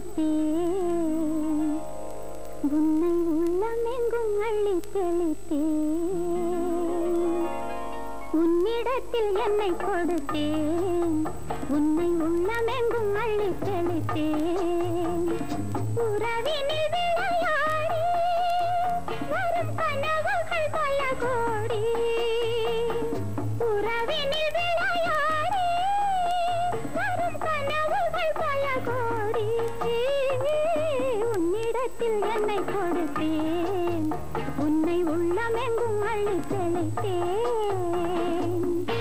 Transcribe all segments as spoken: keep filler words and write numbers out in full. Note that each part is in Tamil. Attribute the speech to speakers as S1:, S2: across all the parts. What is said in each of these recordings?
S1: தெளித்தேன் உன்னை உள்ளமெங்கும் அள்ளி தெளித்தேன் உன்னிடத்தில் என்னை கொடுத்தேன் உன்னை உள்ளமெங்கும் அள்ளி தெளித்தேன் உறவினில் விளையாடி வரும் கனவுகள் பல கோடி உறவினில் விளையாடி வரும் கனவுகள் பல கோடி உன்னிடத்தில் என்னை கொடுத்தேன் உன்னை உள்ளமெங்கும் அள்ளி தெளித்தேன்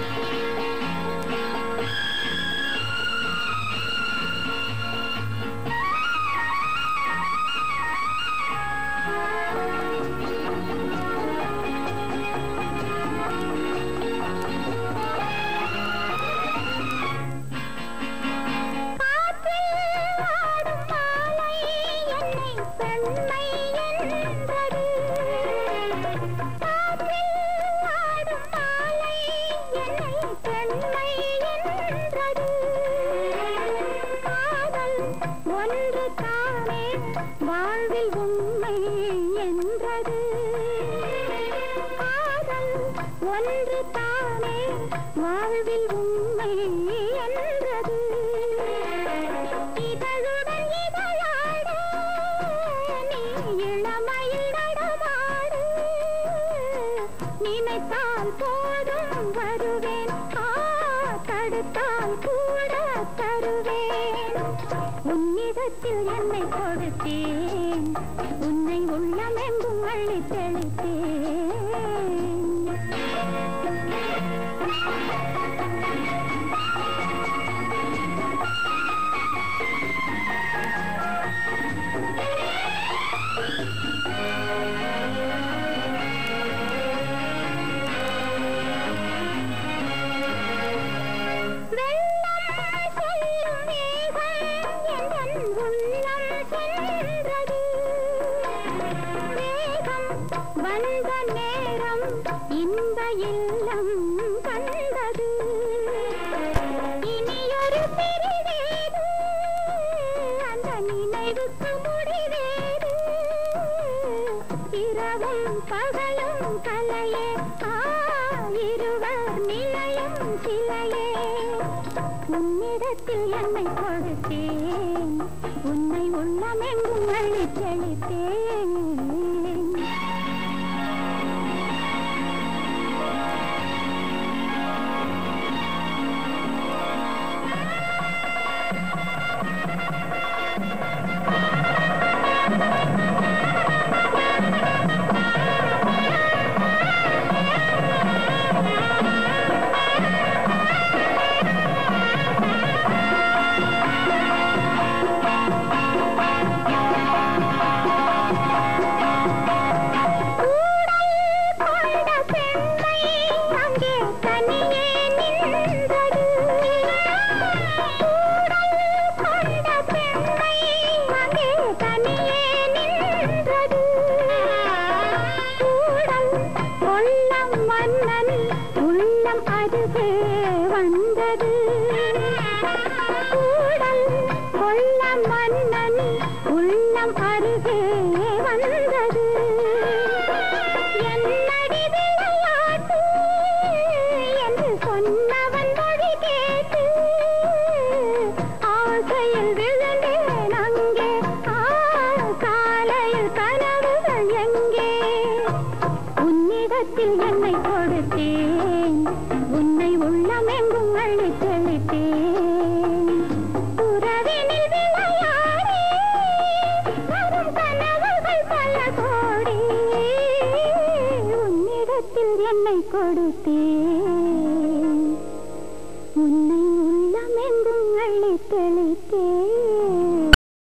S1: ஒன்று தானே வாழ்வில் உண்மை என்றது காதல் ஒன்று தானே வாழ்வில் உண்மை என்றது இதழுடன் இதழாட நீ இளமையில் நடமாடு நினைத்தால் போதும் வருவேன் தடுத்தால் கூட தருவேன் உன்னிடத்தில் என்னை கொடுத்தேன் உன்னை உள்ளமெங்கும் அள்ளி தெளித்தேன் வந்த நேரம் இந்த இல்லம் கண்டது இனியொரு பிரிவேது அந்த நினைவுக்கு முடிவேது இரவும் பகலும் கலையே இருவர் நிலையம் சிலையே உன்னிடத்தில் என்னை கொடுத்தேன் உன்னை உள்ளமெங்கும் அள்ளி தெளித்தேன் உள்ளம் அருகே வந்தது கூடல் கொள்ள மன்னன் உள்ளம் அருகே வந்தது என்னடி விளையாட்டு என்று சொன்னவன் மொழி கேட்டு ஆசையில் விழுந்தேன் அங்கே காலையில் கனவுகள் எங்கே உன்னிடத்தில் என்னை கொடுத்தேன் உன்னை உள்ளமெங்கும் அள்ளி தெளித்தேன் உறவினில் விளையாடி வரும் கனவுகள் பல கோடி உன்னிடத்தில் என்னை கொடுத்தேன் உன்னை